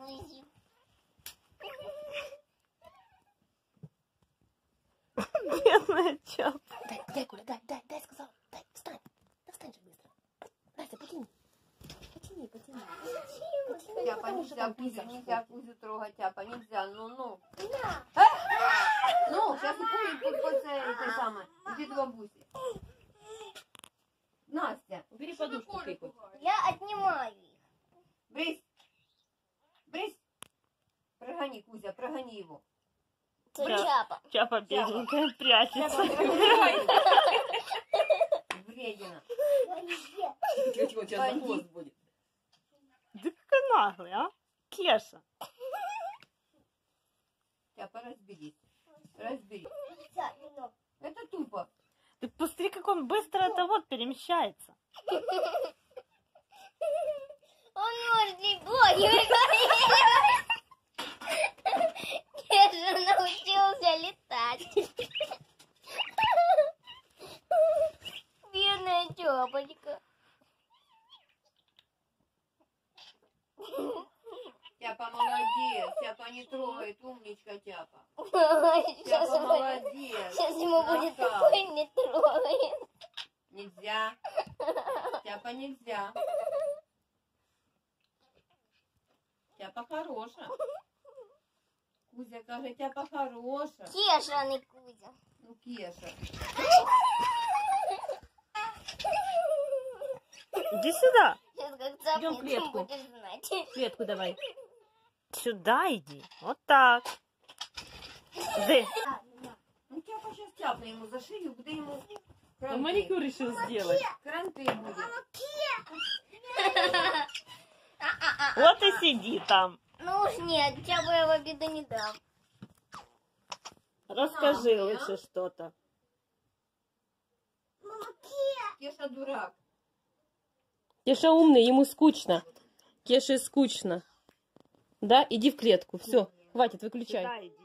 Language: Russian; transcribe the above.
Кузю. Бедная Чапа. Дай, Коля, дай, сказал. Дай, встань. Да встань же быстро. Настя, потяни. Потяни. Тяпа, нельзя Кузю трогать, Тяпа, нельзя, ну. Ну, сейчас под это самое, иди к бабусе. Настя, убери подушку ты. Я отнимаю их. Брысь. Прогони, Кузя, прогони его. Чапа. Чапа бедненькая прячется. Вредина. Тихо, сейчас за хвост будет. Да какая наглая, а? Кеша. Тяпа, разберись. Это тупо. Ты посмотри, как он быстро это вот перемещается. Он может и боги. Кеша научился летать. Бедная Чапочка. Тяпа молодец, Тяпа не трогает, умничка Тяпа. Сейчас Тяпа молодец. ему будет Ага. такой не трогает. Нельзя. Тяпа нельзя. Тяпа хороша. Кузя каже, Тяпа хороша. Кеша, а не Кузя. Ну, Кеша. Иди сюда. Сейчас как Идем в цапнет, клетку. будешь знать. Клетку давай. Сюда иди. Вот так. Ды. Ну, Тяпа сейчас тяпне ему за шею, буде ему Он кранты. маникюр решил сделать. Кранты будет. Вот и сиди там. Ну уж нет, Чапа я в обиду не дам. Расскажи лучше что-то. Кеша дурак. Кеша умный, ему скучно. Кеше скучно. Да, иди в клетку. Все, хватит, выключай. Сюда иди.